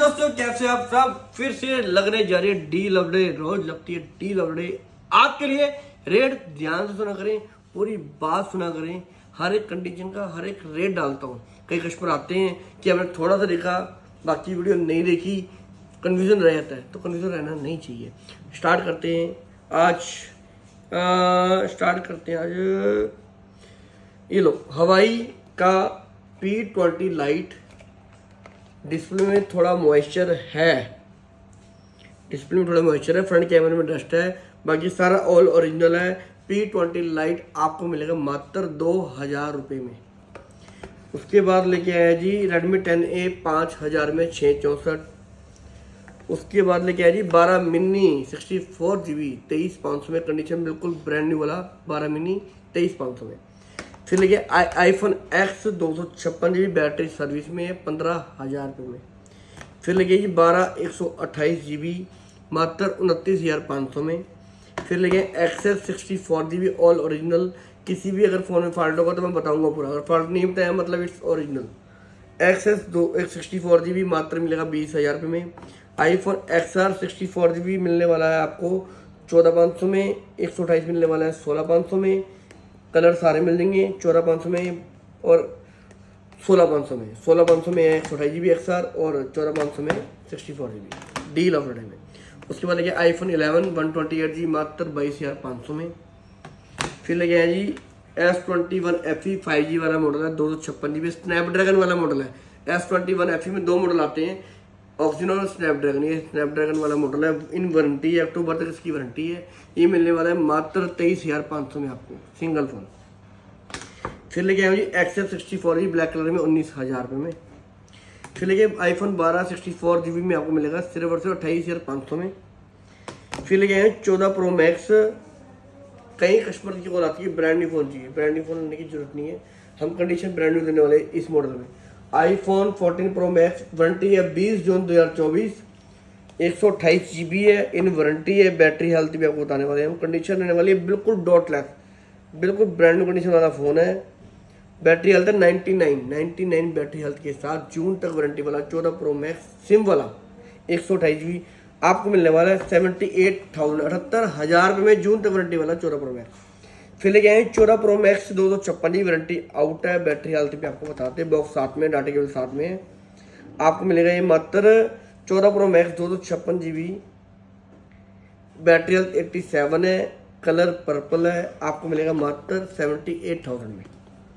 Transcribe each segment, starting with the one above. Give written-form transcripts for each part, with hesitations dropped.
दोस्तों, कैसे आप सब? फिर से लगने जा रही है डी लवडे। रोज लगती है डी लवडे आपके लिए। रेट ध्यान से सुना करें, पूरी बात सुना करें। हर एक कंडीशन का हर एक रेट डालता हूँ। कई कस्टमर आते हैं कि हमने थोड़ा सा देखा, बाकी वीडियो नहीं देखी, कन्फ्यूजन रह जाता है। तो कन्फ्यूजन रहना नहीं चाहिए। स्टार्ट करते हैं आज। ये लो, हवाई का P20 लाइट। डिस्प्ले में थोड़ा मॉइस्चर है, फ्रंट कैमरे में डस्ट है, बाकी सारा ऑल ओरिजिनल है। P20 लाइट आपको मिलेगा मात्र 2000 रुपये में। उसके बाद लेके आया जी Redmi 10A 5000 में 664। उसके बाद लेके आया जी 12 मिनी 64GB 23500 में, कंडीशन बिल्कुल ब्रांड न्यू वाला 12 मिनी 23500 में। फिर लेके iPhone X 256GB battery service में 15000 रुपये में। फिर लेके जी 12 128GB मात्र 29,500 में। फिर लेके XS 64GB ऑल ओरिजिनल। किसी भी अगर फ़ोन में फॉल्ट होगा तो मैं बताऊंगा पूरा, अगर फॉल्ट नहीं बताया मतलब इट्स ओरिजिनल। XS 64GB मात्र मिलेगा 20,000 रुपये में। iPhone XR 64GB मिलने वाला है आपको 14,500 में। 128 मिलने वाला है 16,500 में। कलर सारे मिल जाएंगे 14,500 में और 16,500 में। 16,500 में है 128GB XR और 14,500 में 64GB डील ऑफर में। उसके बाद लेके iPhone 11 128GB मात्र 22,500 में। फिर लेके आया जी S21 FE 5G वाला मॉडल है, 256GB स्नैपड्रैगन वाला मॉडल है। S21 FE में दो मॉडल आते हैं, ऑक्सीजन और स्नैपड्रैगन। ये स्नैपड्रैगन वाला मॉडल है, इन वारंटी है, अक्टूबर तक इसकी वारंटी है। ये मिलने वाला है मात्र 23,500 में आपको सिंगल फोन। फिर लेके आया जी XS 64GB ब्लैक कलर में 19,000 रुपये में। फिर लेके iPhone 12 64GB में आपको मिलेगा सिर्फ और सिर्फ 28,500 में। फिर लेके आए 14 Pro Max। कई कस्टमर की कॉल आती है ब्रांड न्यू फोन चाहिए, ब्रांड न्यू फोन लेने की जरूरत नहीं है, हम कंडीशन ब्रांड न्यू देने वाले इस मॉडल में। iPhone 14 Pro Max वारंटी है 20 जून 2024, 128GB है, इन वारंटी है। बैटरी हेल्थ भी आपको बताने वाले हैं हम। कंडीशन रहने वाली है बिल्कुल डॉटलेस, बिल्कुल ब्रांड न्यू कंडीशन वाला फोन है। बैटरी हेल्थ है 99 बैटरी हेल्थ के साथ, जून तक वारंटी वाला 14 Pro Max सिम वाला 128GB आपको मिलने वाला है 78,000 रुपये में, जून तक वारंटी वाला 14 Pro Max। फिर लेके आए 14 Pro Max 256GB warranty out है। बैटरी हेल्थ भी आपको बताते हैं, बॉक्स साथ में, डाटा केबल साथ में आपको मिलेगा ये मात्र 14 Pro Max 256GB battery health 87 है, कलर पर्पल है, आपको मिलेगा मात्र 78,000 में।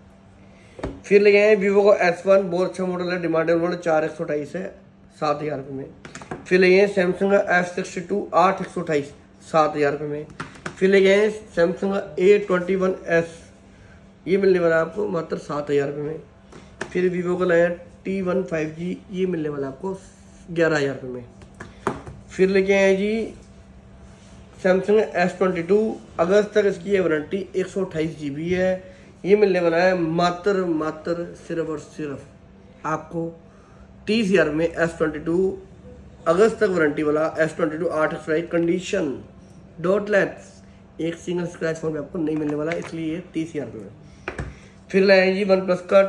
फिर ले गए Vivo को S1, बहुत अच्छा मॉडल है, डिमांडेबल मॉडल 4128 है 7,000 रुपये में। फिर ले गए Samsung S62 8 7,000 रुपये में। फिर ले गए Samsung A21s, ये मिलने वाला है आपको मात्र 7,000 रुपये में। फिर Vivo का लाया T1 5G, ये मिलने वाला आपको 11,000 रुपये में। फिर लेके आए जी Samsung S22, अगस्त तक इसकी वारंटी 128GB है, ये मिलने वाला है मात्र सिर्फ और सिर्फ आपको 30,000 में। S22 अगस्त तक वारंटी वाला S22 8 कंडीशन डॉटलेस, एक सिंगल स्क्रैच फोन में आपको नहीं मिलने वाला, इसलिए ये 30,000 रुपये में। फिर लाए जी वन प्लस का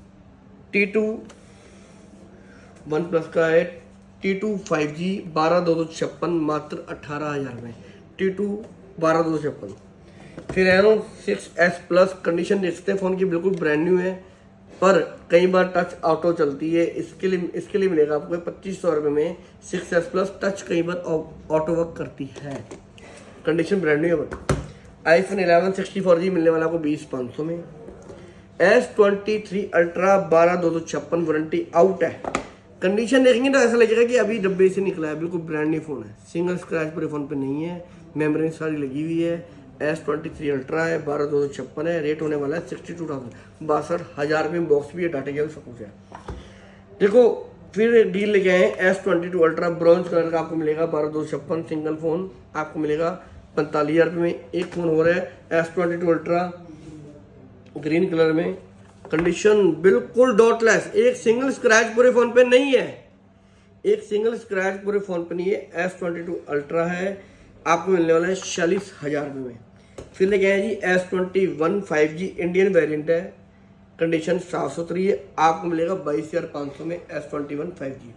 है T2 5G 12,256 मात्र 18,000 में। T2 12,256। फिर Reno 6S Plus, कंडीशन देखते हैं फोन की बिल्कुल ब्रांड न्यू है, पर कई बार टच ऑटो चलती है, इसके लिए मिलेगा आपको 2,500 रुपये में 6S Plus। टच कई बार ऑटो वर्क करती है, कंडीशन ब्रांड न्यू है। iPhone 11 64GB मिलने वाला आपको 20,500 में। S23 Ultra 12,256 वारंटी आउट है, कंडीशन देखेंगे तो ऐसा लगेगा कि अभी डब्बे से निकला है, बिल्कुल ब्रांड न्यू फोन है, सिंगल स्क्रैच पूरे फोन पे नहीं है, मेमोरी सारी लगी हुई है। S23 Ultra है, 12,256 है, रेट होने वाला है 62,000 62,000 रुपये में। बॉक्स भी है, डाटा केबल सब कुछ है। देखो फिर डील लेके आए S22 Ultra ब्रॉन्ज कलर का आपको मिलेगा 12,256, सिंगल फोन आपको मिलेगा 45,000 रुपये में। एक फोन हो रहा है S22 Ultra ग्रीन कलर में, कंडीशन बिल्कुल डॉटलेस, एक सिंगल स्क्रैच पूरे फोन पे नहीं है, एक सिंगल स्क्रैच पूरे फोन पे नहीं है। S22 Ultra है, आपको मिलने वाला है 46,000 रुपये में। फिर लेके आए जी S21 5G इंडियन वेरिएंट है, कंडीशन साफ सुथरी है, आपको मिलेगा 22,500 में S21 5G।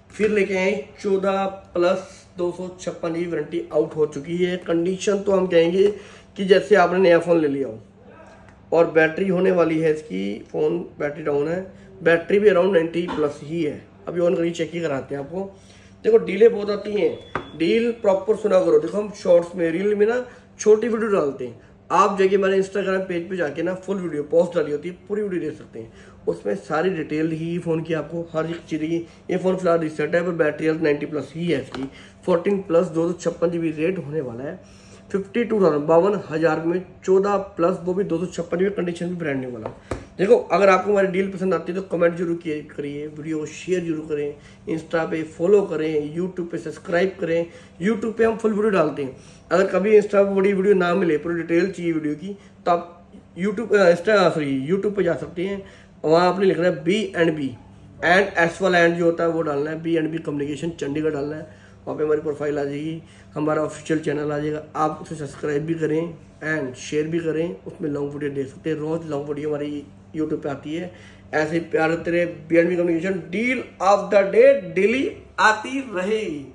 फिर लेके आए 14 प्लस 256 की वारंटी आउट हो चुकी है। कंडीशन तो हम कहेंगे कि जैसे आपने नया फ़ोन ले लिया हो। और बैटरी होने वाली है इसकी, फ़ोन बैटरी डाउन है, बैटरी भी अराउंड 90 प्लस ही है। अभी ऑन करिए, चेक ही कराते हैं आपको। देखो डीले बहुत आती हैं, डील प्रॉपर सुना करो। देखो हम शॉर्ट्स में, रील में ना छोटी वीडियो डालते हैं, आप जगह हमारे इंस्टाग्राम पेज पे जाके ना फुल वीडियो पोस्ट डाली होती है, पूरी वीडियो देख सकते हैं। उसमें सारी डिटेल ही फ़ोन की आपको हर एक चीज़ की। ये फ़ोन फिलहाल रिसेट है, पर बैटरी हेल्थ 90 प्लस ही है इसकी। 14 प्लस 256 GB रेट होने वाला है। 52,000 में 14 प्लस, वो भी 256 GB कंडीशन भी ब्रांड न्यू वाला। देखो अगर आपको हमारी डील पसंद आती है तो कमेंट जरूर करिए, वीडियो को शेयर जरूर करें, इंस्टा पे फॉलो करें, यूट्यूब पे सब्सक्राइब करें। यूट्यूब पे हम फुल वीडियो डालते हैं। अगर कभी इंस्टा पर बड़ी वीडियो ना मिले, पूरी डिटेल चाहिए वीडियो की, तो आप यूट्यूब पे जा सकते हैं। वहाँ आपने लिखना है B&B एंड एस वाला एंड जो होता है वो डालना है, B&B कम्युनिकेशन चंडीगढ़ डालना है। वहाँ पे हमारी प्रोफाइल आ जाएगी, हमारा ऑफिशियल चैनल आ जाएगा। आप उसे सब्सक्राइब भी करें एंड शेयर भी करें, उसमें लॉन्ग वीडियो देख सकते हैं। रोज़ लॉन्ग वीडियो हमारी यूट्यूब पे आती है। ऐसे ही प्यार होते रहे। B&B communication, deal of the day daily आती रहेगी।